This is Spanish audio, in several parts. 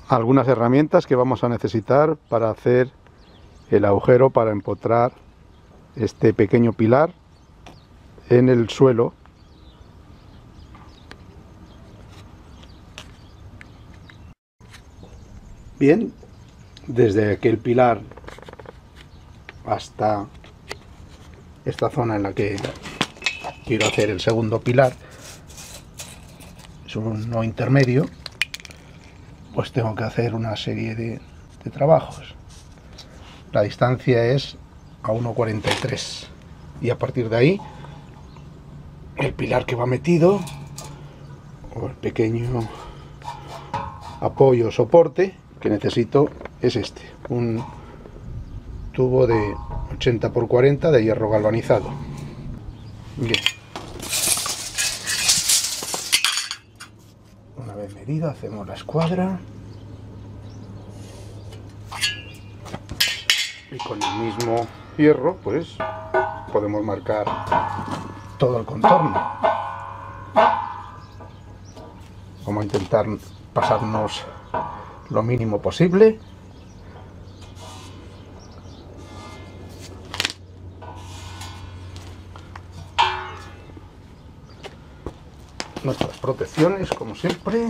algunas herramientas que vamos a necesitar para hacer el agujero para empotrar este pequeño pilar en el suelo. Bien, desde aquel pilar hasta esta zona en la que quiero hacer el segundo pilar, es un no intermedio, pues tengo que hacer una serie de trabajos. La distancia es a 1,43 y a partir de ahí el pilar que va metido, o el pequeño apoyo o soporte que necesito, es este, un tubo de 80 por 40 de hierro galvanizado. Bien, una vez medida hacemos la escuadra y con el mismo hierro pues podemos marcar todo el contorno. Vamos a intentar pasarnos lo mínimo posible. Nuestras protecciones, como siempre,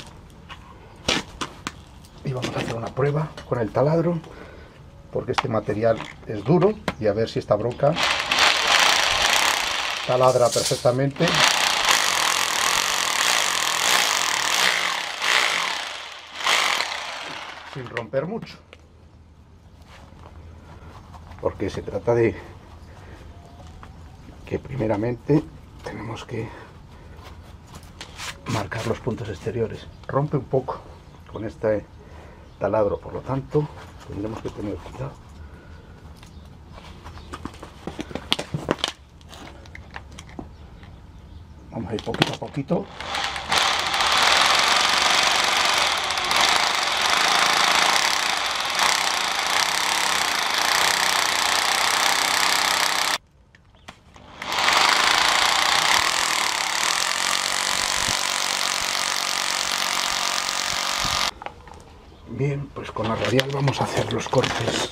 y vamos a hacer una prueba con el taladro, porque este material es duro, y a ver si esta broca taladra perfectamente. Sin romper mucho, porque se trata de que primeramente tenemos que marcar los puntos exteriores. Rompe un poco con este taladro, por lo tanto tendremos que tener cuidado. Vamos a ir poquito a poquito. Bien, pues con la radial vamos a hacer los cortes.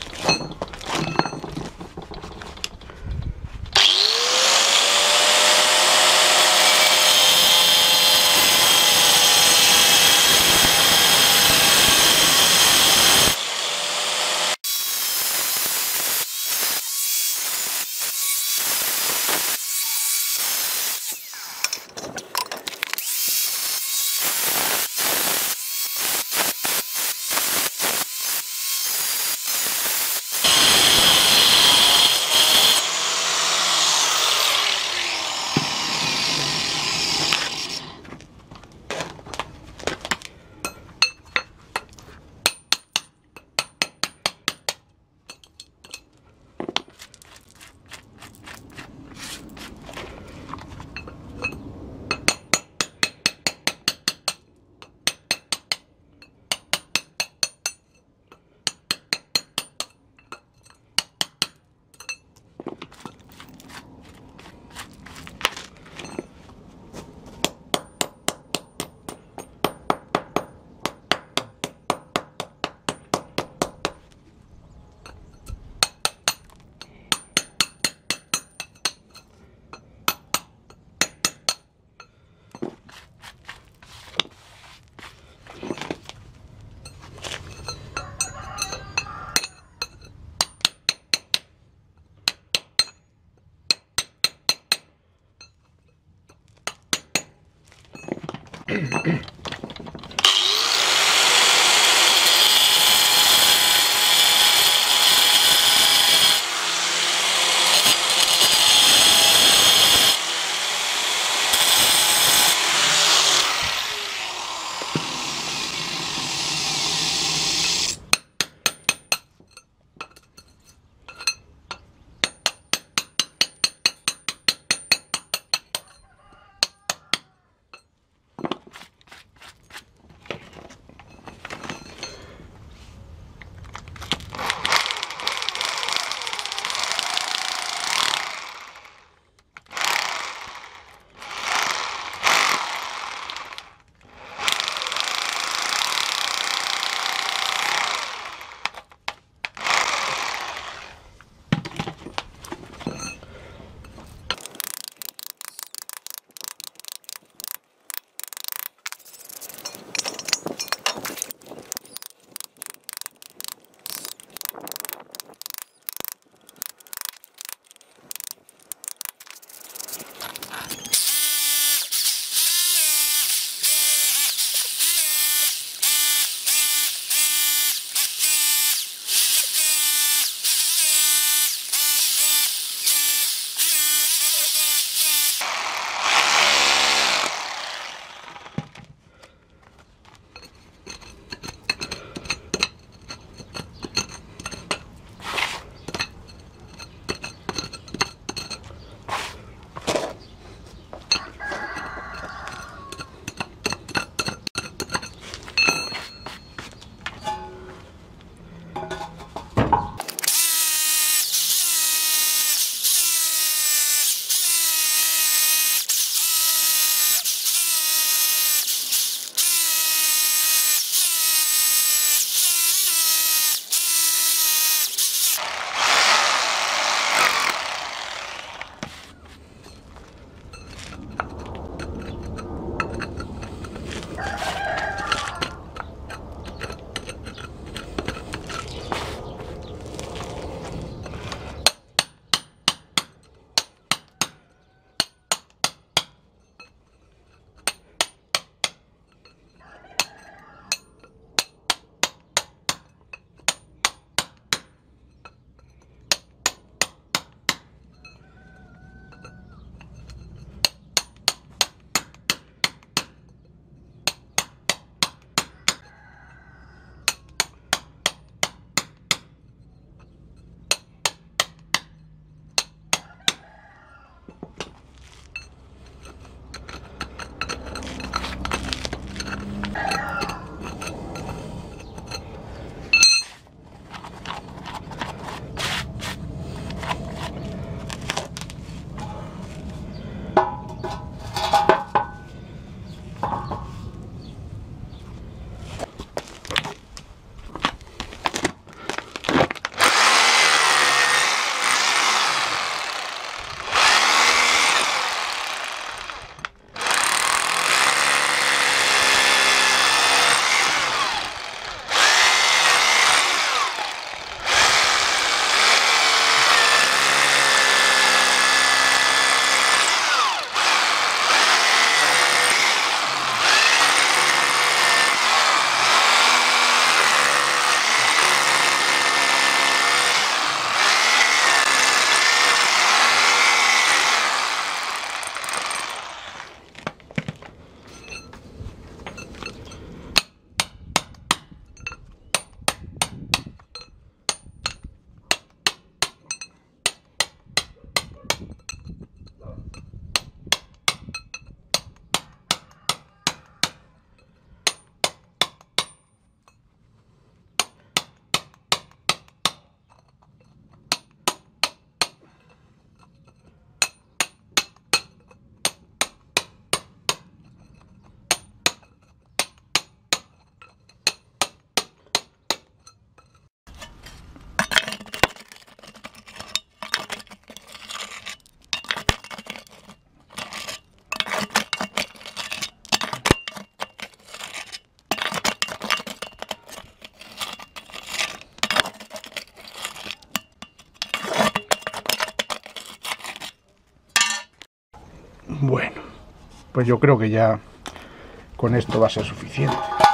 Bueno, pues yo creo que ya con esto va a ser suficiente.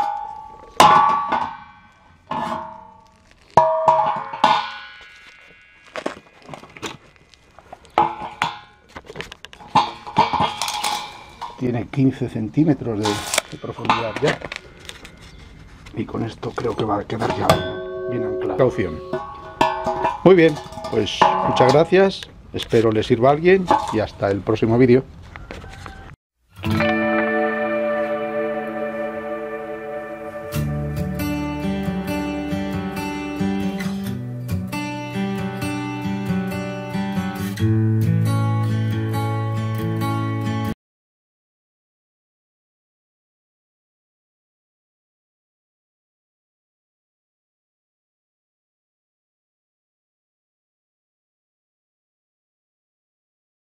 Tiene 15 centímetros de profundidad ya. Y con esto creo que va a quedar ya bien anclado. Caución. Muy bien, pues muchas gracias. Espero les sirva a alguien y hasta el próximo vídeo.